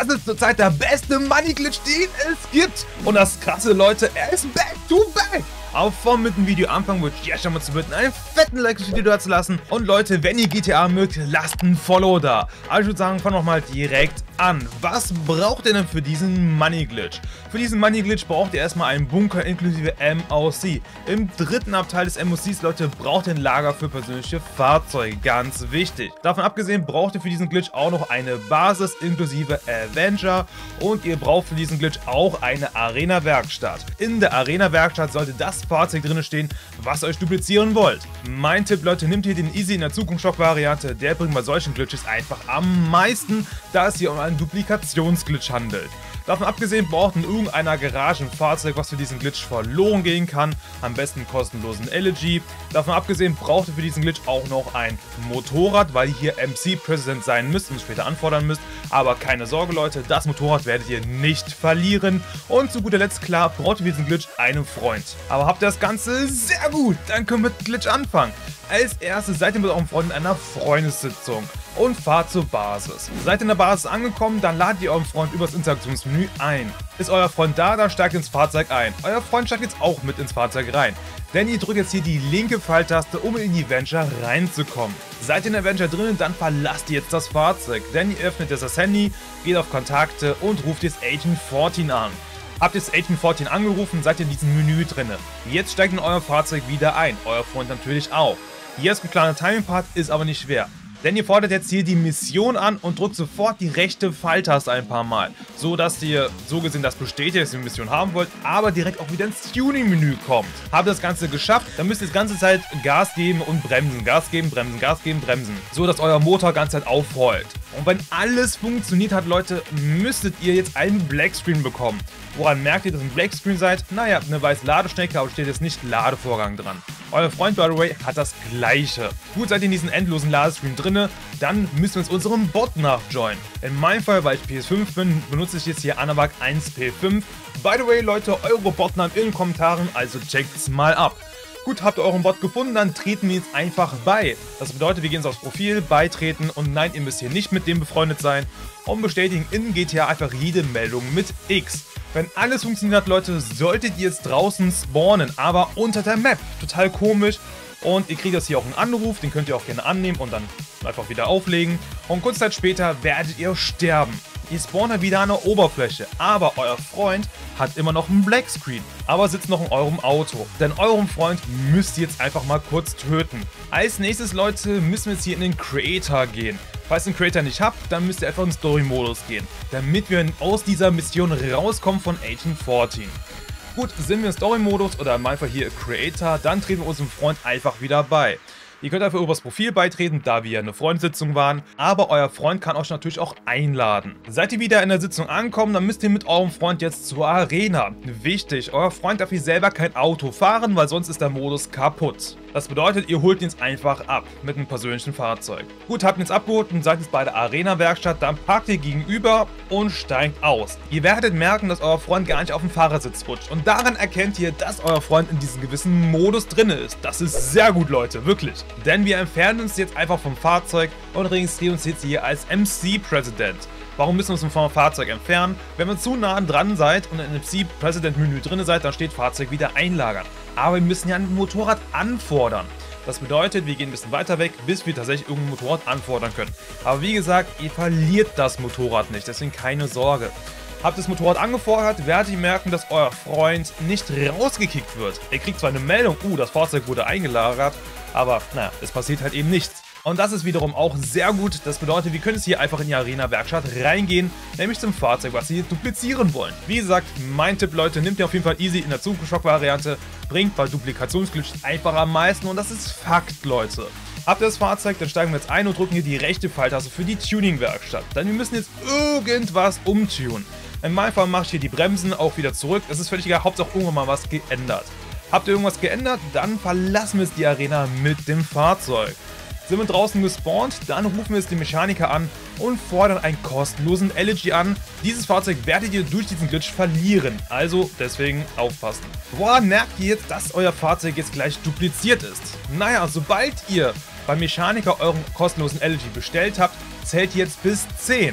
Das ist zurzeit der beste Money Glitch, den es gibt. Und das krasse, Leute, er ist back to back. Aber bevor wir mit dem Video anfangen, würde ich schon mal zu bitten, einen fetten Like für das Video da zu lassen. Und Leute, wenn ihr GTA mögt, lasst ein Follow da. Aber ich würde sagen, fangen wir nochmal direkt an. Was braucht ihr denn für diesen Money Glitch? Für diesen Money Glitch braucht ihr erstmal einen Bunker inklusive MOC. Im dritten Abteil des MOCs, Leute, braucht ihr ein Lager für persönliche Fahrzeuge. Ganz wichtig. Davon abgesehen braucht ihr für diesen Glitch auch noch eine Basis inklusive Avenger. Und ihr braucht für diesen Glitch auch eine Arena-Werkstatt. In der Arena-Werkstatt sollte das Fahrzeug drin stehen, was ihr euch duplizieren wollt. Mein Tipp, Leute, nehmt hier den Easy in der Zukunftsschock-Variante. Der bringt bei solchen Glitches einfach am meisten, da es hier um einen Duplikationsglitch handelt. Davon abgesehen braucht in irgendeiner Garage ein Fahrzeug, was für diesen Glitch verloren gehen kann. Am besten einen kostenlosen Elegy. Davon abgesehen braucht ihr für diesen Glitch auch noch ein Motorrad, weil ihr hier MC-President sein müsst und später anfordern müsst. Aber keine Sorge, Leute, das Motorrad werdet ihr nicht verlieren. Und zu guter Letzt, klar, braucht ihr für diesen Glitch einen Freund. Aber habt ihr das Ganze sehr gut, dann können wir mit dem Glitch anfangen. Als erstes seid ihr mit eurem Freund in einer Freundessitzung und fahrt zur Basis. Seid ihr in der Basis angekommen, dann ladet ihr euren Freund übers Interaktionsmenü ein. Ist euer Freund da, dann steigt ins Fahrzeug ein. Euer Freund steigt jetzt auch mit ins Fahrzeug rein. Denn ihr drückt jetzt hier die linke Pfeiltaste, um in die Avenger reinzukommen. Seid ihr in der Avenger drin, dann verlasst ihr jetzt das Fahrzeug. Denn ihr öffnet jetzt das Handy, geht auf Kontakte und ruft jetzt Agent 14 an. Habt ihr jetzt Agent 14 angerufen, seid ihr in diesem Menü drin. Jetzt steigt in euer Fahrzeug wieder ein, euer Freund natürlich auch. Hier ist ein kleiner Timing-Part, ist aber nicht schwer. Denn ihr fordert jetzt hier die Mission an und drückt sofort die rechte Pfeiltaste ein paar Mal. So dass ihr so gesehen das bestätigt, dass ihr die Mission haben wollt, aber direkt auch wieder ins Tuning-Menü kommt. Habt ihr das Ganze geschafft, dann müsst ihr die ganze Zeit Gas geben und bremsen. Gas geben, bremsen, Gas geben, bremsen. So dass euer Motor die ganze Zeit aufheult. Und wenn alles funktioniert hat, Leute, müsstet ihr jetzt einen Blackscreen bekommen. Woran merkt ihr, dass ihr ein Blackscreen seid? Naja, eine weiße Ladestrecke, aber steht jetzt nicht Ladevorgang dran. Euer Freund, by the way, hat das gleiche. Gut, seid ihr in diesem endlosen Ladescreen drinne, dann müssen wir uns unserem Bot nachjoinen. In meinem Fall, weil ich PS5 bin, benutze ich jetzt hier Anabak 1P5. By the way, Leute, eure Botnamen in den Kommentaren, also checkt's mal ab. Gut, habt ihr euren Bot gefunden, dann treten wir jetzt einfach bei. Das bedeutet, wir gehen jetzt aufs Profil, beitreten und nein, ihr müsst hier nicht mit dem befreundet sein und bestätigen in GTA einfach jede Meldung mit X. Wenn alles funktioniert hat, Leute, solltet ihr jetzt draußen spawnen, aber unter der Map. Total komisch. Und ihr kriegt jetzt hier auch einen Anruf, den könnt ihr auch gerne annehmen und dann einfach wieder auflegen. Und kurze Zeit später werdet ihr sterben. Ihr spawnt halt wieder an der Oberfläche, aber euer Freund hat immer noch einen Blackscreen, aber sitzt noch in eurem Auto. Denn eurem Freund müsst ihr jetzt einfach mal kurz töten. Als nächstes, Leute, müssen wir jetzt hier in den Creator gehen. Falls ihr den Creator nicht habt, dann müsst ihr einfach in den Story-Modus gehen, damit wir aus dieser Mission rauskommen von Agent 14. Gut, sind wir im Story-Modus oder in meinem Fall hier Creator, dann treten wir unserem Freund einfach wieder bei. Ihr könnt einfach übers Profil beitreten, da wir eine Freundssitzung waren, aber euer Freund kann euch natürlich auch einladen. Seid ihr wieder in der Sitzung angekommen, dann müsst ihr mit eurem Freund jetzt zur Arena. Wichtig, euer Freund darf hier selber kein Auto fahren, weil sonst ist der Modus kaputt. Das bedeutet, ihr holt ihn jetzt einfach ab mit einem persönlichen Fahrzeug. Gut, habt ihn jetzt abgeholt und seid jetzt bei der Arena-Werkstatt, dann parkt ihr gegenüber und steigt aus. Ihr werdet merken, dass euer Freund gar nicht auf dem Fahrersitz rutscht. Und daran erkennt ihr, dass euer Freund in diesem gewissen Modus drin ist. Das ist sehr gut, Leute, wirklich. Denn wir entfernen uns jetzt einfach vom Fahrzeug und registrieren uns jetzt hier als MC-President. Warum müssen wir uns vom Fahrzeug entfernen? Wenn ihr zu nah dran seid und im MC-President-Menü drin seid, dann steht Fahrzeug wieder einlagern. Aber wir müssen ja ein Motorrad anfordern. Das bedeutet, wir gehen ein bisschen weiter weg, bis wir tatsächlich irgendein Motorrad anfordern können. Aber wie gesagt, ihr verliert das Motorrad nicht, deswegen keine Sorge. Habt das Motorrad angefordert, werdet ihr merken, dass euer Freund nicht rausgekickt wird. Er kriegt zwar eine Meldung, das Fahrzeug wurde eingelagert, aber naja, es passiert halt eben nichts. Und das ist wiederum auch sehr gut. Das bedeutet, wir können jetzt hier einfach in die Arena-Werkstatt reingehen, nämlich zum Fahrzeug, was wir hier duplizieren wollen. Wie gesagt, mein Tipp, Leute, nehmt ihr auf jeden Fall Easy in der Zukunftsschock-Variante, bringt bei Duplikationsglitch einfach am meisten und das ist Fakt, Leute. Habt ihr das Fahrzeug, dann steigen wir jetzt ein und drücken hier die rechte Pfeiltaste für die Tuning-Werkstatt. Denn wir müssen jetzt irgendwas umtunen. In meinem Fall mache ich hier die Bremsen auch wieder zurück. Das ist völlig egal, Hauptsache irgendwann mal was geändert. Habt ihr irgendwas geändert, dann verlassen wir jetzt die Arena mit dem Fahrzeug. Sind wir draußen gespawnt, dann rufen wir jetzt den Mechaniker an und fordern einen kostenlosen Elegy an. Dieses Fahrzeug werdet ihr durch diesen Glitch verlieren, also deswegen aufpassen. Woran merkt ihr jetzt, dass euer Fahrzeug jetzt gleich dupliziert ist? Naja, sobald ihr beim Mechaniker euren kostenlosen Elegy bestellt habt, zählt ihr jetzt bis 10.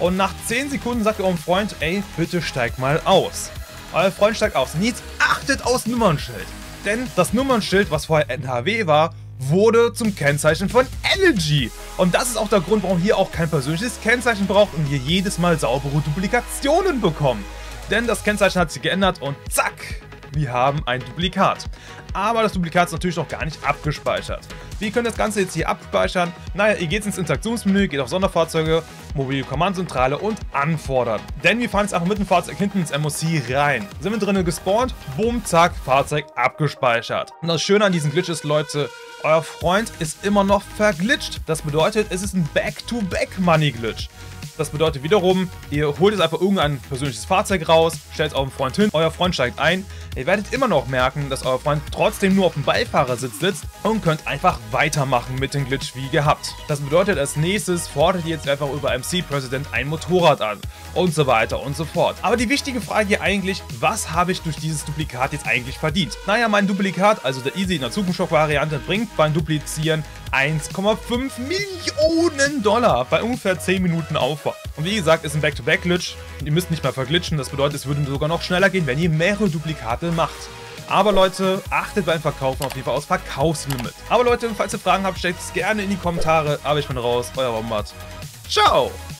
und nach 10 Sekunden sagt eurem Freund, ey, bitte steig mal aus. Euer Freund steigt aus. Und jetzt achtet aufs Nummernschild. Denn das Nummernschild, was vorher NHW war, wurde zum Kennzeichen von Energy. Und das ist auch der Grund, warum hier auch kein persönliches Kennzeichen braucht und ihr jedes Mal saubere Duplikationen bekommt. Denn das Kennzeichen hat sich geändert und zack, wir haben ein Duplikat. Aber das Duplikat ist natürlich noch gar nicht abgespeichert. Wie könnt ihr das Ganze jetzt hier abspeichern? Naja, ihr geht ins Interaktionsmenü, geht auf Sonderfahrzeuge, mobile Kommandozentrale und anfordern. Denn wir fahren jetzt einfach mit dem Fahrzeug hinten ins MOC rein. Sind wir drinnen gespawnt, bumm, zack, Fahrzeug abgespeichert. Und das Schöne an diesem Glitch ist, Leute, euer Freund ist immer noch verglitscht. Das bedeutet, es ist ein Back-to-Back-Money-Glitch. Das bedeutet wiederum, ihr holt jetzt einfach irgendein persönliches Fahrzeug raus, stellt es eurem Freund hin, euer Freund steigt ein. Ihr werdet immer noch merken, dass euer Freund trotzdem nur auf dem Beifahrersitz sitzt und könnt einfach weitermachen mit dem Glitch wie gehabt. Das bedeutet, als nächstes fordert ihr jetzt einfach über MC President ein Motorrad an und so weiter und so fort. Aber die wichtige Frage hier eigentlich, was habe ich durch dieses Duplikat jetzt eigentlich verdient? Naja, mein Duplikat, also der Easy in der Zukunftsschock-Variante, bringt beim Duplizieren 1,5 Millionen Dollar bei ungefähr 10 Minuten Aufwand. Und wie gesagt, ist ein Back-to-Back-Glitch. Ihr müsst nicht mehr verglitschen, das bedeutet, es würde sogar noch schneller gehen, wenn ihr mehrere Duplikate macht. Aber Leute, achtet beim Verkaufen auf jeden Fall aufs Verkaufslimit. Aber Leute, falls ihr Fragen habt, stellt es gerne in die Kommentare. Aber ich bin raus, euer Wombat. Ciao!